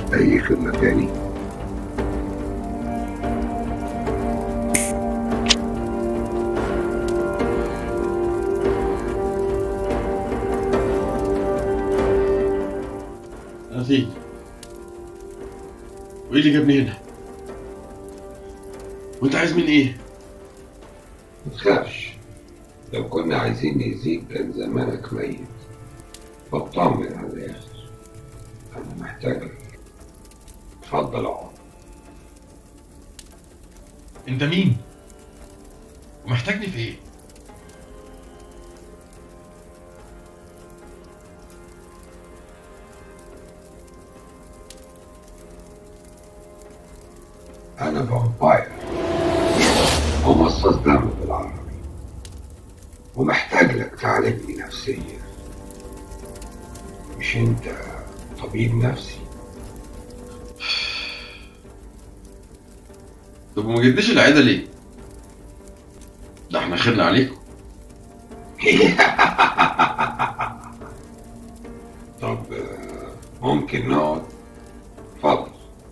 اي خدمة تاني؟ عظيم. وايه اللي جابني هنا؟ وانت عايز مني ايه؟ متخافش، لو كنا عايزين نأذيك كان زمانك ميت. بطمن على الآخر، أنا محتاجك. اتفضل اقعد. انت مين؟ ومحتاجني في ايه؟ أنا فامباير، ومصاص دم بالعربي، ومحتاج لك تعالجني نفسيا. مش أنت طبيب نفسي؟ طب وما جيتليش العياده ليه؟ ده احنا خيرنا عليكم. طب ممكن نقعد؟ اتفضل.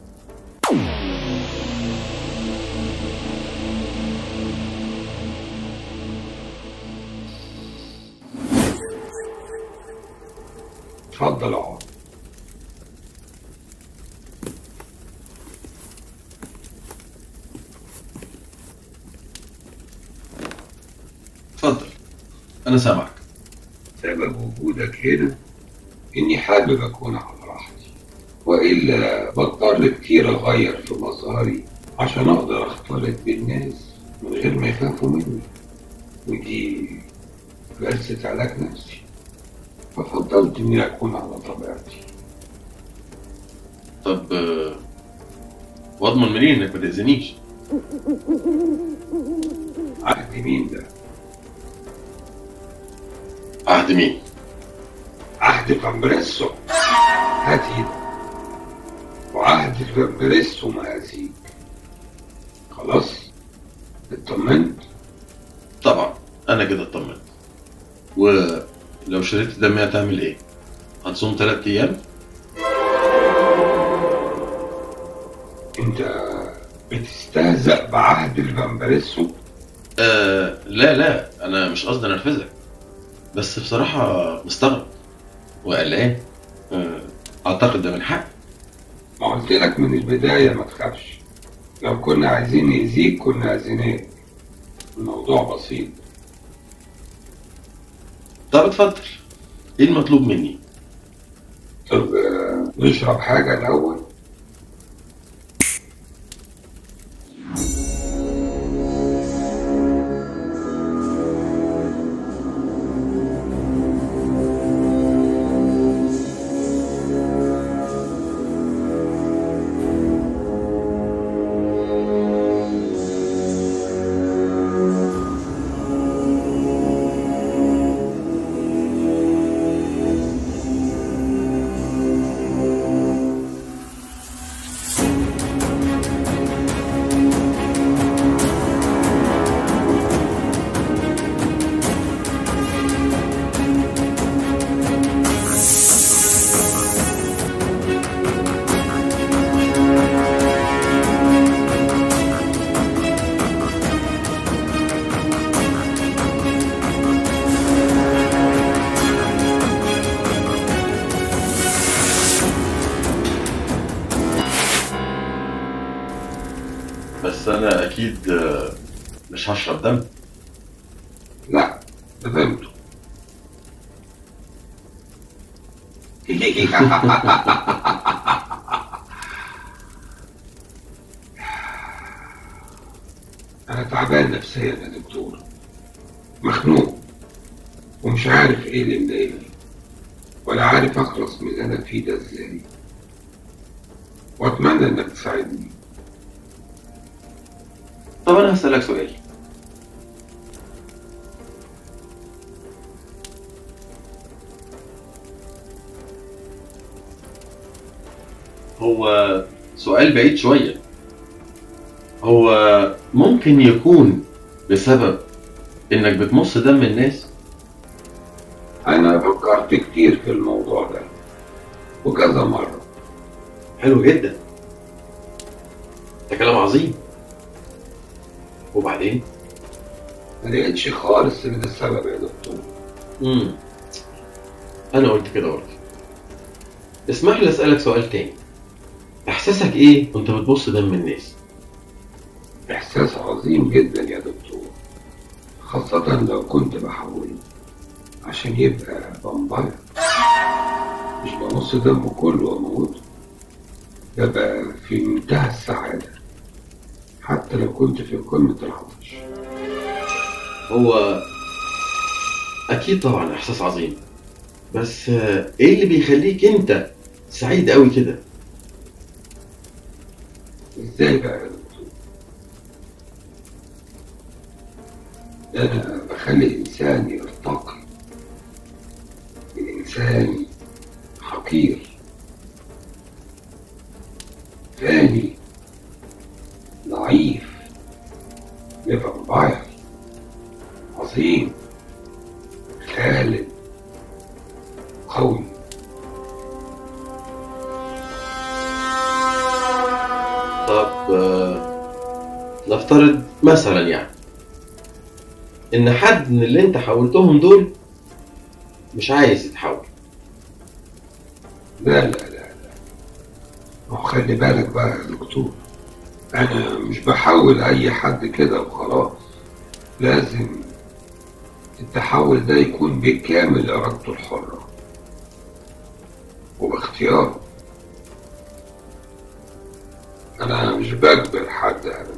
اتفضل اقعد. اتفضل، انا سامعك. سبب وجودك هنا إني حابب أكون على راحتي، وإلا بضطر كتير أغير في مظهري عشان أقدر أختلط بالناس من غير ما يخافوا مني، ودي جلسة علاج نفسي، ففضلت إني أكون على طبيعتي. طب واضمن منين انك ما تاذينيش؟ عهد مين ده؟ عهد مين؟ عهد فامبريسو. هات ايدك. وعهد فامبريسو مقاسيك. خلاص؟ اطمنت؟ طبعا انا كده اطمنت. ولو شربت دمي هتعمل ايه؟ هتصوم 3 ايام؟ انت بتستهزأ بعهد الفامبريسو؟ لا لا، انا مش قصدي انرفزك، بس بصراحه مستغرب وقلقان. اعتقد ده من حق. ما قلت لك من البداية ما تخافش، لو كنا عايزين نأذيك كنا أذيناك. الموضوع بسيط. طب اتفضل، ايه المطلوب مني؟ طب نشرب حاجة الأول؟ بس انا اكيد مش هشرب دم. لا، فهمته. أنا تعبان نفسيا يا دكتور، مخنوق، ومش عارف إيه اللي مضايقني، ولا عارف أخلص من اللي أنا فيه ده إزاي، وأتمنى إنك تساعدني. طب انا هسألك سؤال. هو سؤال بعيد شوية. هو ممكن يكون بسبب انك بتمص دم الناس؟ أنا فكرت كتير في الموضوع ده وكذا مرة، حلو جدا، ده كلام عظيم. وبعدين؟ ما لقيتش خالص ان ده السبب يا دكتور. امم انا قلت كده برضه. اسمح لي اسالك سؤال تاني، احساسك ايه وانت بتبص دم الناس؟ احساس عظيم جدا يا دكتور، خاصة لو كنت بحوله عشان يبقى فامباير، مش بنص دمه كله واموته. ببقى في منتهى السعادة حتى لو كنت في قمة العطش. هو اكيد طبعا احساس عظيم، بس ايه اللي بيخليك انت سعيد قوي كده؟ ازاي بقى يا دكتور؟ انا بخلي انسان يرتقي من انسان حقير ثاني ضعيف لفامباير عظيم خالد قوي. طب نفترض مثلا يعني ان حد من اللي انت حولتهم دول مش عايز يتحول. لا لا لا لا، خلي بالك بقى يا دكتور، انا مش بحول اي حد كده وخلاص. لازم التحول ده يكون بكامل ارادته الحرة وباختياره. انا مش بجبر حد ابدا.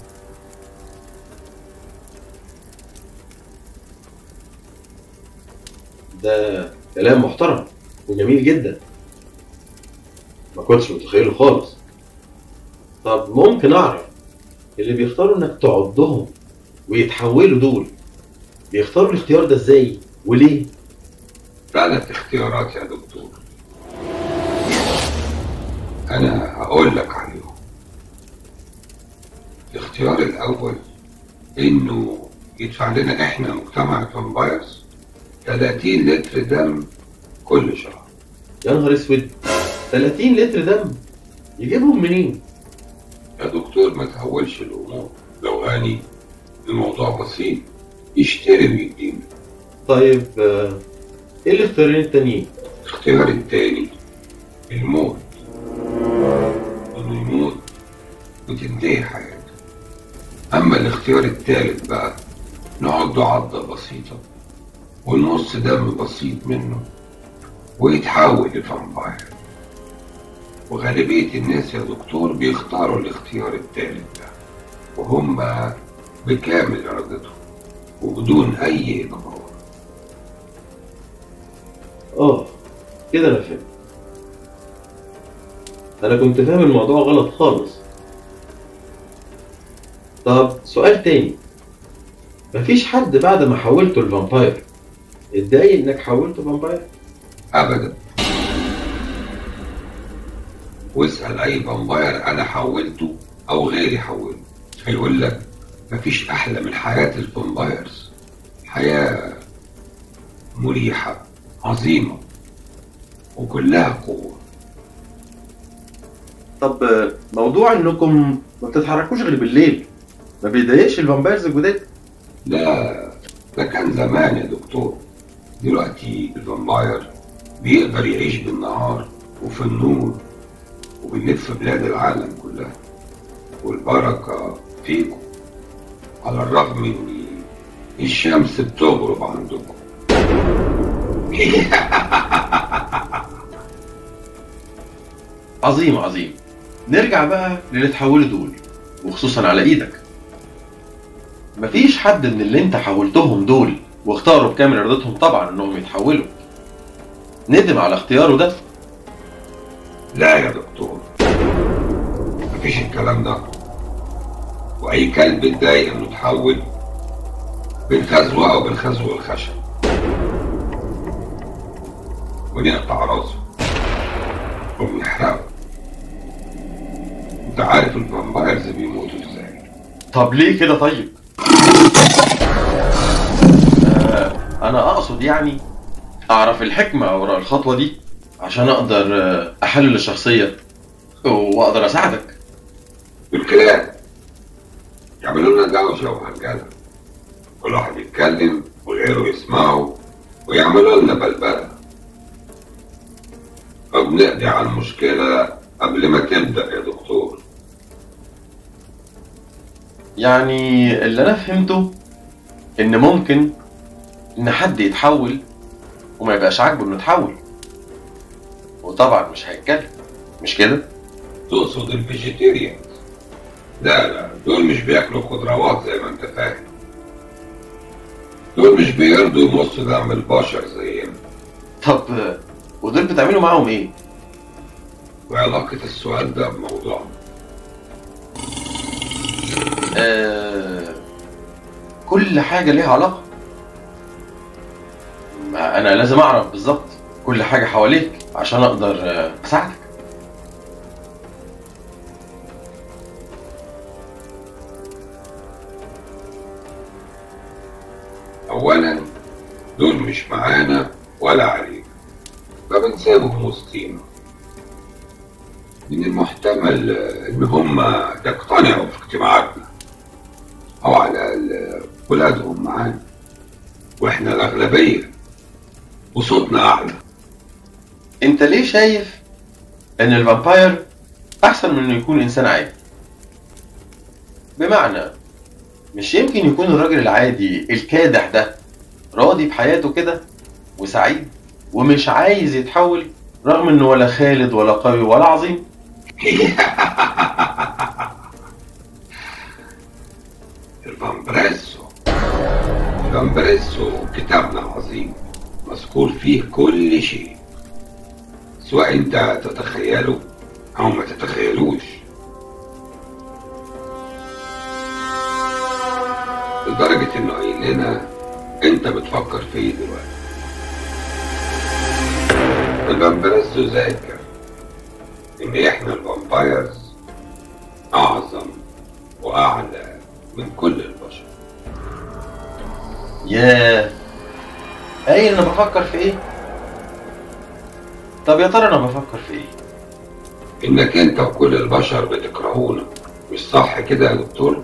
ده كلام محترم وجميل جدا، ما كنتش متخيله خالص. طب ممكن اعرف اللي بيختاروا انك تعضهم ويتحولوا دول بيختاروا الاختيار ده ازاي وليه؟ 3 اختيارات يا دكتور، انا هقول لك عليهم. الاختيار الاول انه يدفع لنا احنا مجتمع الفامبايرز 30 لتر دم كل شهر. يا نهار اسود، 30 لتر دم يجيبهم منين؟ يا دكتور ما تهولش الامور، لو غني الموضوع بسيط، يشتري ويدينا. طيب ايه الاختيارين التانيين؟ الاختيار التاني الموت، انه يموت وتنتهي حياته. اما الاختيار التالت بقى نعضه عضة بسيطة ونص دم بسيط منه ويتحول لفامباير. وغالبية الناس يا دكتور بيختاروا الاختيار التالت ده، وهم بكامل ارادتهم وبدون اي اجبار. كده انا فهمت. انا كنت فاهم الموضوع غلط خالص. طب سؤال تاني، مفيش حد بعد ما حولته لفامباير اتضايق انك حولته فامباير؟ ابدا. واسأل اي فامباير انا حولته او غيري حوله، هيقول لك مفيش احلى من حياة الفامبايرز. حياة مريحة عظيمة وكلها قوة. طب موضوع انكم ما بتتحركوش غير بالليل ما بيضايقش الفامبايرز الجداد؟ لا، ده كان زمان يا دكتور. دلوقتي الفامباير بيقدر يعيش بالنهار وفي النور وبنلف بلاد العالم كلها، والبركة فيكم على الرغم ان الشمس بتغرب عندكم. عظيم عظيم. نرجع بقى للي اتحولوا دول وخصوصا على ايدك. مفيش حد من اللي انت حولتهم دول واختاروا بكامل ارادتهم طبعا انهم يتحولوا ندم على اختياره ده؟ لا يا دكتور، مفيش الكلام ده. واي كلب اتضايق انه اتحول بنخزوه او بنخزوه الخشب ونقطع راسه وبنحرقه. انت عارف الفامبايرز بيموتوا ازاي؟ طب ليه كده طيب؟ انا اقصد يعني اعرف الحكمة وراء الخطوة دي عشان اقدر احلل الشخصية واقدر اساعدك. بالكلام يعملوا لنا دوشة وهرجلة، كل واحد يتكلم وغيره يسمعه ويعملوا لنا بلبلة، فبنقضي على المشكلة قبل ما تبدأ يا دكتور. يعني اللي انا فهمته ان ممكن ان حد يتحول وما يبقاش عاجبه انه يتحول، وطبعا مش هيتكلم، مش كده؟ تقصد الفيجيتيريان؟ لا دول مش بياكلوا خضروات زي ما انت فاهم، دول مش بيرضوا يمصوا دم البشر زينا. طب ودول بتعملوا معاهم ايه؟ وعلاقة السؤال ده بموضوعنا؟ كل حاجة ليها علاقة. ما أنا لازم أعرف بالظبط كل حاجة حواليك عشان أقدر أساعدك. أولا دول مش معانا ولا علينا، فبنسيبهم وسطينا. من المحتمل إن هم يقتنعوا في اجتماعاتنا، أو على الأقل ولادهم معانا، وإحنا الأغلبية وصوتنا أعلى. أنت ليه شايف إن الفامباير أحسن من إنه يكون إنسان عادي؟ بمعنى مش يمكن يكون الراجل العادي الكادح ده راضي بحياته كده وسعيد ومش عايز يتحول، رغم إنه ولا خالد ولا قوي ولا عظيم؟ الفامبريسو كتابنا عظيم، مذكور فيه كل شيء، سواء انت تتخيله او ما تتخيلوش، لدرجة انه قايل لنا انت بتفكر في ايه دلوقتي. الفامبريسو ذاكر ان احنا الفامبايرز اعظم واعلى من كل البشر. ياه، قايل انا بفكر في ايه؟ طب يا ترى انا بفكر في ايه؟ انك انت وكل البشر بتكرهونا، مش صح كده يا دكتور؟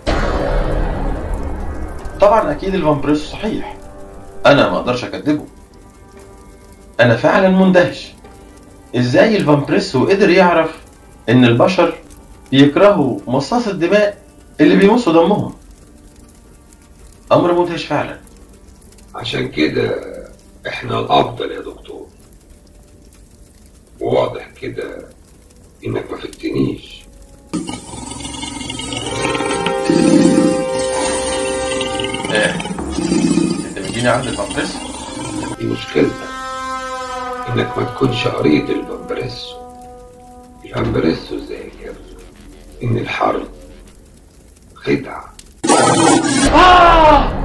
طبعا اكيد الفامبريسو صحيح، انا ما اقدرش اكذبه. انا فعلا مندهش ازاي الفامبريسو قدر يعرف ان البشر بيكرهوا مصاص الدماء اللي بيمصوا دمهم. امر مدهش فعلا. عشان كده احنا الافضل يا دكتور، وواضح كده انك ما فتنيش. انت مديني عند الفامبريسو؟ دي مشكلتك، انك ما تكونش قريت الفامبريسو. الفامبريسو ذاكر ان الحرب خدعة.